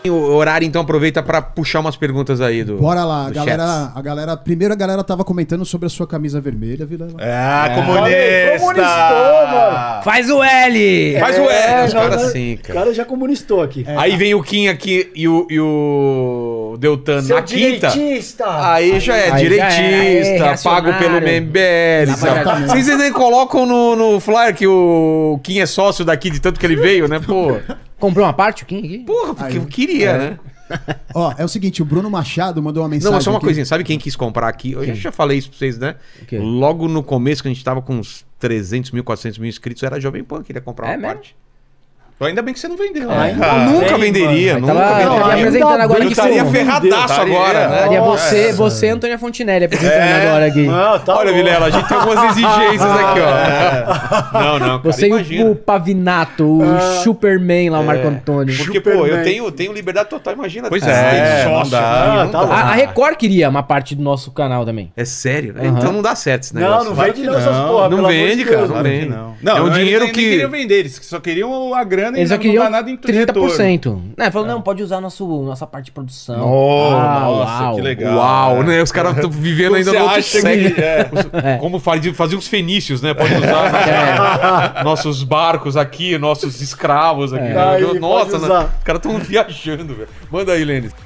O horário, então, aproveita pra puxar umas perguntas aí do. Bora lá, do a galera. Primeiro a galera tava comentando sobre a sua camisa vermelha, Vilela. Comunista! Comunistou, mano. Faz o L! Faz o L, os não, caras não, assim, O cara. cara já comunistou aqui. Aí vem o Kim aqui e o Deltan Seu na quinta. direitista. Aí já é Aí direitista, já é pago pelo reacionário. MBL. Exatamente. Vocês nem colocam no flyer que o Kim é sócio daqui de tanto que ele veio, né? Pô, Comprou uma parte, o Kim aqui? porra, porque eu queria, né? Ó, é o seguinte, o Bruno Machado mandou uma mensagem. Não, mas só uma aqui. coisinha. Sabe quem quis comprar aqui? Eu já falei isso pra vocês, né? quê? Logo no começo, que a gente tava com uns 300 mil, 400 mil inscritos, era a Jovem Pan, queria comprar uma mesmo? parte. Ainda bem que você não vendeu, Ai, né? Eu nunca bem, venderia, Mas nunca tava venderia. apresentando agora Eu aqui estaria como- ferradaço Estaria, agora, né? Estaria você e Antônia Fontinelli apresentando agora aqui. Não, tá Olha, louco. Vilela, a gente tem algumas exigências aqui, ó. Não, não, cara, Você e imagina. o Pavinato, o Superman lá, o Marco Antônio. Porque, pô, eu tenho liberdade total, imagina. Pois tem é, não sócio dá. aqui, não Tá dá. louco. A Record queria uma parte do nosso canal também. É sério? Aham. Então não dá certo esse Não, negócio. não Claro vende que não essas não. porra. Não pelo amor vende, de cara, Deus, não mano. vende. Não, É um eles dinheiro nem que- queriam vender, eles só queriam a grana Eles e só não queriam dá nada em 30%. Né, falou, não, pode usar nossa parte de produção. Nossa, que legal. Uau, né? Os caras estão vivendo ainda Você no outro acha século. que... Como faziam os fenícios, né? Pode usar nossos barcos aqui, nossos escravos aqui. Aí, pode Nossa, usar. os caras estão viajando, velho. Manda aí, Lênis.